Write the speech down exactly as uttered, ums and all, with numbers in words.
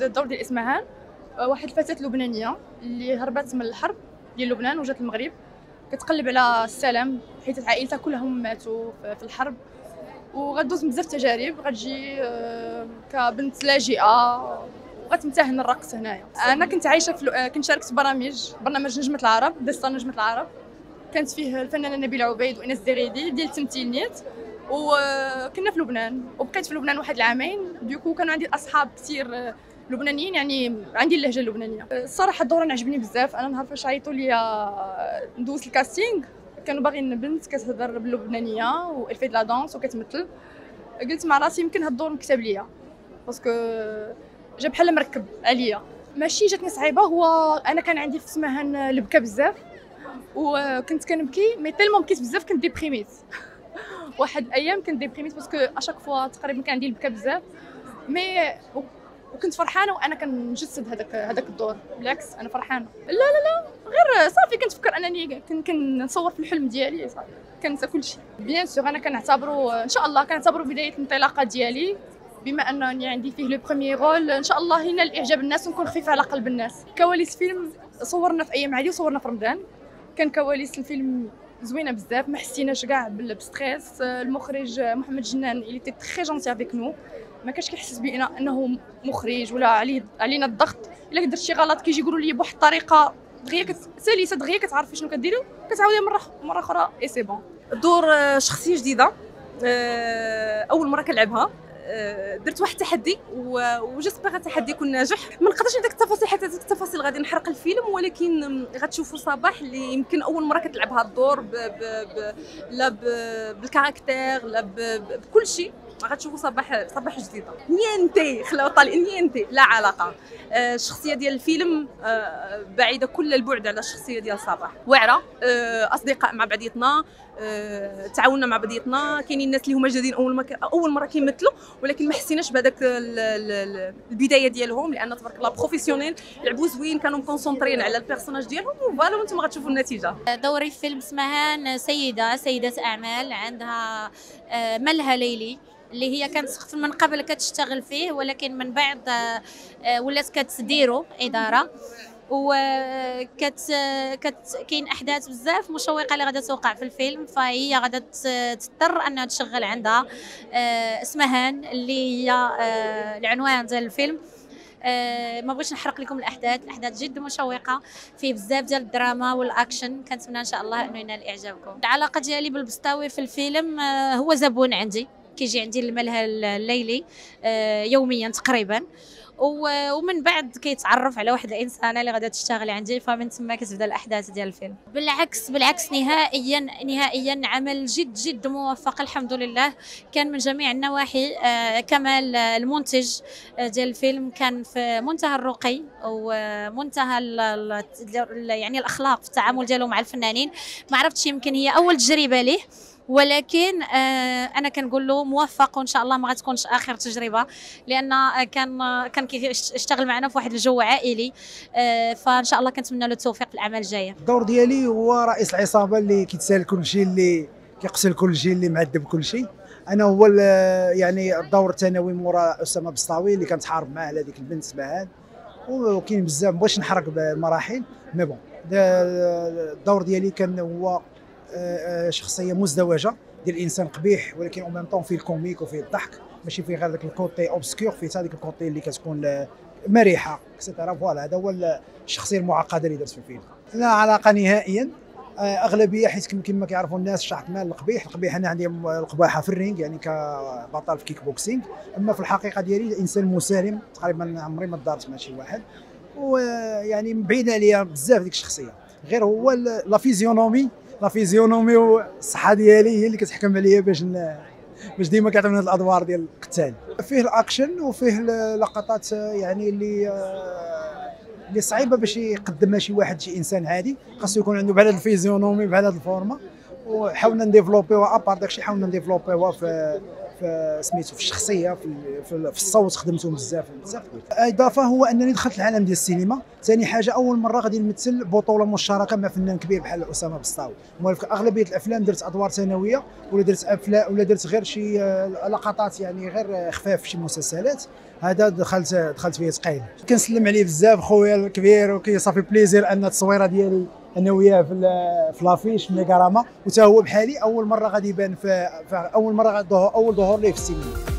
الدور ديال اسمهان، واحد الفتاة لبنانية اللي هربت من الحرب ديال لبنان وجات المغرب، كتقلب على السلام حيت عائلتها كلهم ماتوا في الحرب، وغدوز بزاف التجارب، غتجي كبنت لاجئة وغتمتهن الرقص هنايا. انا كنت عايشه في كنت شاركت في برامج برنامج نجمة العرب، ديستان نجمة العرب، كانت فيه الفنانه نبيله عبيد وإناس زريدي ديال التمثيل نيت، وكنا في لبنان وبقيت في لبنان واحد العامين. ديكو كانوا عندي اصحاب كثير لبنانيين، يعني عندي اللهجه اللبنانيه. الصراحه الدور انا عجبني بزاف. انا نهار فاش عيطوا لي ندوز الكاستينغ كانوا باغيين بنت كتهضر باللبنانيه والفي د لا دانس وكتمثل، قلت مع راسي يمكن هاد الدور مكتب ليا باسكو جا بحال مركب عليا. ماشي جاتني صعيبه، هو انا كان عندي في اسمهان البكا بزاف وكنت كنبكي، مي تيلمون بكيت بزاف كنت ديبريميت. واحد الايام كنت ديبريميت باسكو اشاك فوا تقريبا كان عندي البكا بزاف، مي وكنت فرحانه وانا كنجسد هذاك هذاك الدور. بالعكس انا فرحانه. لا لا لا غير صافي كنتفكر انني كنصور في الحلم ديالي، صافي كنسى كلشي. بيان سور انا كنعتبرو ان شاء الله كنعتبرو بدايه الانطلاقه ديالي، بما انني عندي فيه لو بروميير رول، ان شاء الله ينال اعجاب الناس ونكون خفيفه على قلب الناس. كواليس فيلم صورنا في ايام عادي وصورنا في رمضان، كان كواليس الفيلم زوينه بزاف، ما حسيناش كاع بالستريس. المخرج محمد جنان اللي تي تري جونتي افيك نو، ما كانش كيحسس بينا انه مخرج ولا عليه علينا الضغط. الا درت شي غلط كيجي يقولوا لي بواحد الطريقه دغيا سلسه، دغيا كتعرفي شنو كديروا، كتعاودي مره مره اخرى اي سي بون. دور شخصيه جديده اول مره كنلعبها، درت واحد التحدي وجيسبيغ التحدي يكون ناجح. ما نقدرش نديك التفاصيل حتى ديك التفاصيل غادي نحرق الفيلم، ولكن غتشوفوا صباح اللي يمكن اول مره كتلعب هذا الدور ب ب ب لا بالكاركتير لا بكل شيء. غتشوفوا صباح صباح جديده نينتي خلاو طالعين نينتي لا علاقه. الشخصيه ديال الفيلم بعيده كل البعد على الشخصيه ديال صباح، واعره، اصدقاء مع بعضياتنا، تعاوننا مع بعضياتنا. كاينين الناس اللي هما جادين اول مره اول مره كيمثلوا، ولكن ما حسيناش بهذاك البدايه ديالهم، لان تبارك الله بروفيسيونيل لعبوا زوين، كانوا مكونسونطرين على البيرسوناج ديالهم، وفوالا وانتم غتشوفوا النتيجه. دوري في فيلم اسمهان سيده سيده اعمال، عندها ملهى ليلي اللي هي كانت من قبل كتشتغل فيه، ولكن من بعد ولات كتديرو اداره، وكت كت كاين احداث بزاف مشوقه اللي غادا توقع في الفيلم، فهي غادا تضطر انها تشغل عندها اسمهان اللي هي العنوان ديال الفيلم. أه ما بغيتش نحرق لكم الاحداث، الاحداث جد مشوقه، فيه بزاف ديال الدراما والاكشن، كنتمنى ان شاء الله انه ينال اعجابكم. العلاقه ديالي بالبسطاوي في الفيلم أه هو زبون عندي، كيجي عندي الملهى الليلي أه يوميا تقريبا، ومن بعد كيتعرف على واحد الانسانه اللي غادا تشتغل عندي، فمن تما كتبدا الاحداث ديال الفيلم. بالعكس بالعكس نهائيا نهائيا عمل جد جد موفق الحمد لله، كان من جميع النواحي. آه كمال المنتج ديال الفيلم كان في منتهى الرقي ومنتهى ال ال يعني الاخلاق في التعامل ديالو مع الفنانين. ما عرفتش يمكن هي اول تجربه ليه، ولكن آه انا كنقول له موفق، وان شاء الله ما غتكونش اخر تجربه، لان كان كان كيشتغل معنا في واحد الجو عائلي. آه فان شاء الله كنتمنى له التوفيق في الاعمال الجايه. الدور ديالي هو رئيس العصابه اللي كيتسال كل شيء، اللي كيقتل كل شيء، اللي معذب كل شيء. انا هو يعني الدور الثانوي مورا اسامه بسطاوي اللي كنتحارب معاه على ديك البنت اسمهان، وكاين بزاف ما بغيتش نحرق بالمراحل، مي بون الدور ديالي كان هو شخصيه مزدوجه ديال الانسان قبيح، ولكن او ميم طون فيه الكوميك وفيه الضحك، ماشي فيه غير ذاك الكوتي اوبسكور، فيه هذيك الكوتي اللي كتكون مريحه اكسترا. فوالا هذا هو الشخصيه المعقده اللي درت في الفيلم. لا علاقه نهائيا، اغلبيه حيت كما كيعرفوا الناس شحط مال القبيح. القبيح انا عندي القباحه في الرينج يعني كبطل في كيك بوكسينغ، اما في الحقيقه ديالي انسان مسالم تقريبا، عمري ما دارت مع شي واحد، ويعني بعيد عليا بزاف ديك الشخصيه. غير هو لا فيزيونومي لا فيزيونومي والصحه ديالي هي اللي كتحكم عليا باش باش ديما كنعمل هاد الادوار ديال القتال. فيه الاكشن وفيه لقطات يعني اللي اللي صعيبه باش يقدمها شي واحد، شي انسان عادي، خاصو يكون عنده بحال هاد الفيزيونومي بحال هاد الفورمه، وحاولنا نديفلوبيوها ابار داكشي، حاولنا نديفلوبيوها في في سميتو في الشخصيه، في في الصوت خدمتهم بزاف بزاف. اضافه هو انني دخلت العالم ديال السينما. ثاني حاجه اول مره غادي نمثل بطوله مشتركه مع فنان كبير بحال اسامه بسطاوي. في اغلبيه الافلام درت ادوار ثانويه، ولا درت افلام، ولا درت غير شي لقطات يعني غير خفاف في شي مسلسلات. هذا دخلت دخلت فيه ثقيل. كنسلم عليه بزاف خويا الكبير، وكي صافي بليزير ان التصويره ديالي انا وياه في في لافيش في ميغاراما، وتا هو بحالي اول مره غادي يبان في اول مره غادي اول ظهور ليه في السينما.